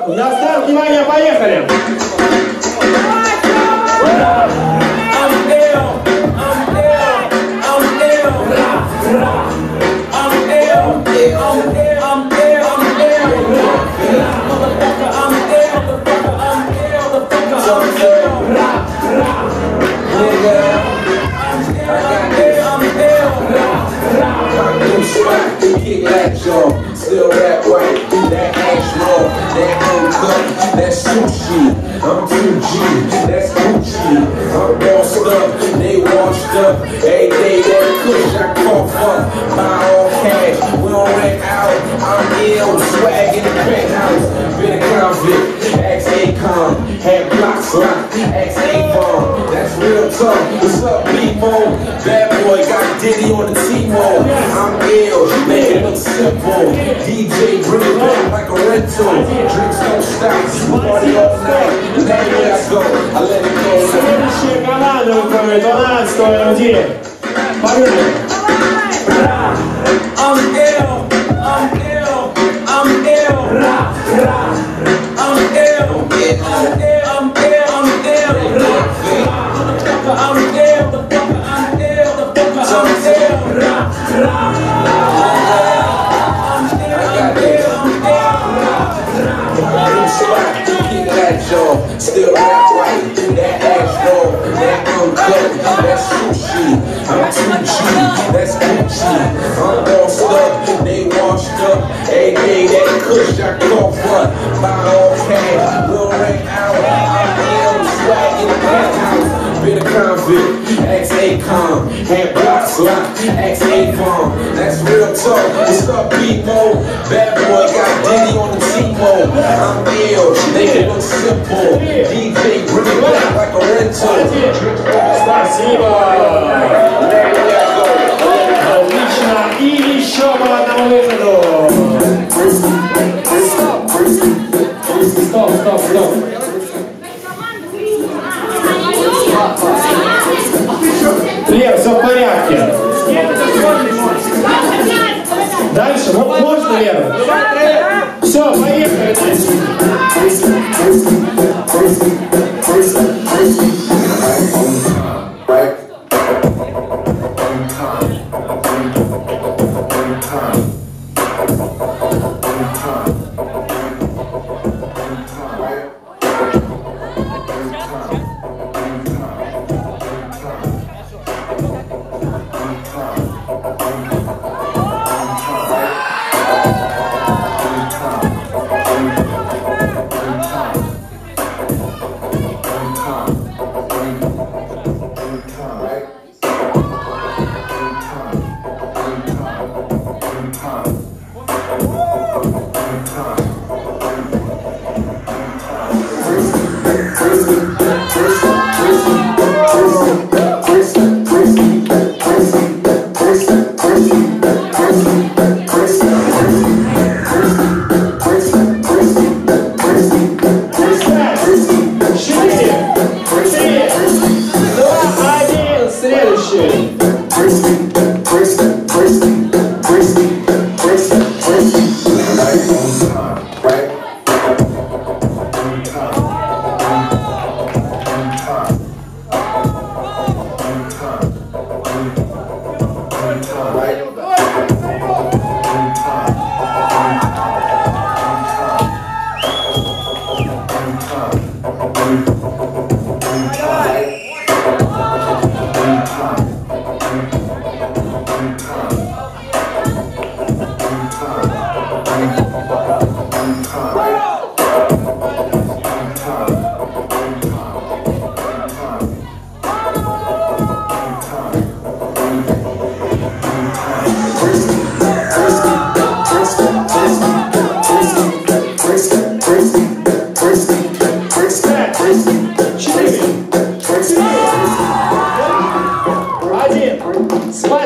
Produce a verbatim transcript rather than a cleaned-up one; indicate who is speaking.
Speaker 1: На старт, внимание, поехали!
Speaker 2: Still that white, that ash roll, that uncut, that sushi. I'm two G, that's Gucci. I'm bossed up, they washed up. Every day that kush I cough up. Buy all cash, we don't rent out. I'm ill, swag in the penthouse. Been a convict, ex Akon. Had blocks locked, ex Avon. That's real tough. What's up, B-Mo? Bad boy got Diddy on the T-Mo. I'm ill, make it look simple. D J bring it back like a rental. Drinks don't stop, party all night. Anywhere I go, I let it go.
Speaker 1: Следующая команда выходит у нас, сто людей. Погнали!
Speaker 2: I'm ill, I'm ill, I'm ill. I'm ill, I'm ill, I'm ill, I'm ill. I'm ill, the fucker, I'm ill, the fucker, I'm ill. Still that white, that ash roll, that uncut, that sushi. I'm two G, that's Gucci. I'm bossed up, they washed up. Every day that kush I cough up. Buy all cash, we'll rent out. I'm ill, swag in the penthouse. Been a convict, ex Akon. Had blocks locked, ex Avon. That's real talk. What's up, people? Bad boy got Diddy on the T-Mo. I'm ill, make it look simple. D J bring it back like a rental.
Speaker 1: Спасибо! Отлично! И еще по одному выходу! Стоп, стоп, стоп! Лев, все в порядке. Дальше, вот можно, Лев? Все, поехали. Один. Смайл.